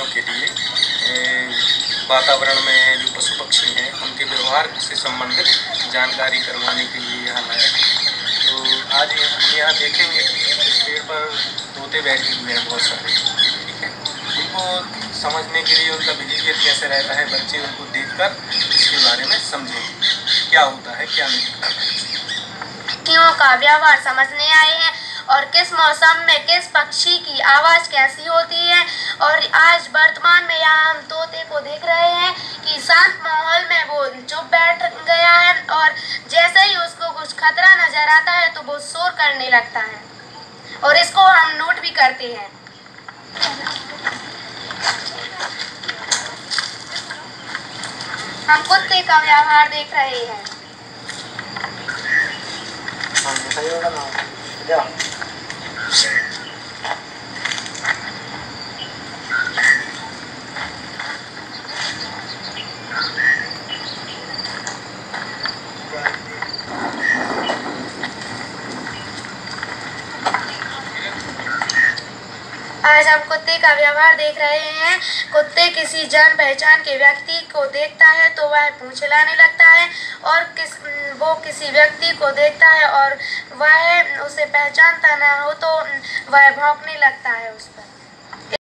जानवरों के लिए वातावरण में जो पशु पक्षी हैं उनके व्यवहार से संबंधित जानकारी करवाने के लिए यहाँ लाया। तो आज हम यहाँ देखेंगे कि इस पेड़ पर तोते बैठे हुए हैं बहुत सारे, ठीक है। उनको समझने के लिए उनका बिहेवियर कैसे रहता है, बच्चे उनको देखकर इसके बारे में समझें क्या होता है क्या नहीं होता है। पक्षियों का व्यवहार समझने आए हैं और किस मौसम में किस पक्षी की आवाज़ कैसी होती है। और आज वर्तमान में यहाँ हम तोते को देख रहे हैं कि शांत माहौल में वो चुप बैठ गया है और जैसे ही उसको कुछ खतरा नजर आता है तो वो शोर करने लगता है और इसको हम नोट भी करते हैं। हम कुत्ते का व्यवहार देख रहे हैं। आज हम कुत्ते का व्यवहार देख रहे हैं। कुत्ते किसी जान पहचान के व्यक्ति को देखता है तो वह पूंछ हिलाने लगता है और वो किसी व्यक्ति को देखता है और वह उसे पहचानता ना हो तो वह भौंकने लगता है उस पर।